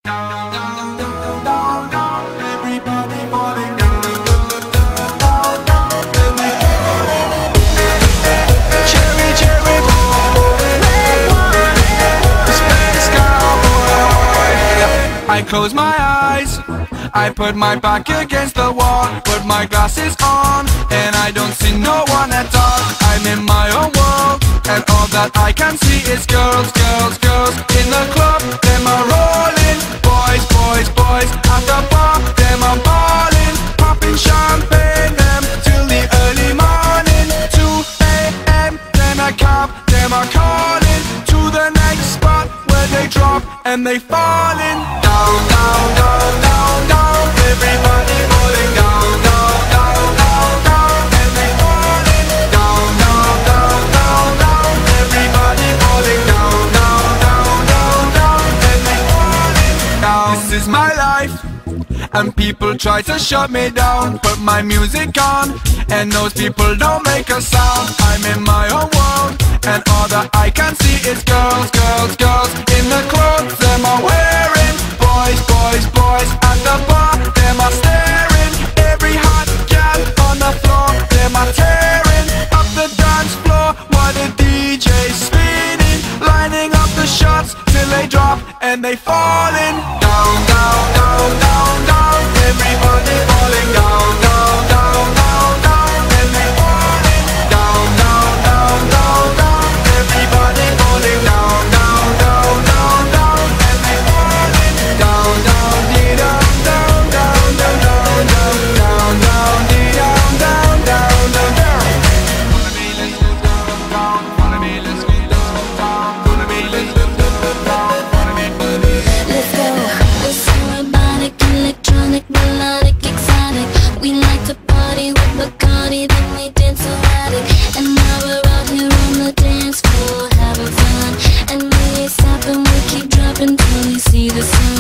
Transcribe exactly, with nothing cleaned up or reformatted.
Down, down, down, down, down, everybody falling down, down, down, down, everybody. Cherry, cherry boy, red wine, space cowboy. I close my eyes, I put my back against the wall, put my glasses on, and I don't see no one at all. I'm in my own world, and all that I can see is girls, girls, girls in the club. Them are rolling, boys, boys, boys at the bar. Them are balling, popping champagne. Them till the early morning, two A M Then a cab, them are calling to the next spot where they drop and they falling down, down, down, down, down. Everybody falling down, down, down, down, down, and they falling down, down, down, down, down. Everybody falling down, down, down, down, down, and they falling down. This is my life, and people try to shut me down. Put my music on, and those people don't make a sound. I'm in my own world, and all that I can see is girls, girls, girls in the clothes them are wearing. Boys, boys, boys at the bar, them are staring. Every hot gal on the floor, them are tearing up the dance floor while the D J's spinning, lining up the shots till they drop and they falling down, down, down, down, down. Everybody falling down, down, down, down, down, and they falling down, down, down, down, down. Everybody falling down, down, down, down, down, and they falling down, down, dee down, down, down, down, down, down, down, down, dee down, down, down, down, down. Wanna be, let's go down, down. Wanna be, let's go down, down. Wanna be, let's go down, wanna be, let's go. We're so robotic, electronic, melodic, exotic. We like to party with Bacardi, then we dance erratic. And now we're out here on the dance floor having fun. And we ain't stopping, we keep dropping till we see the sun.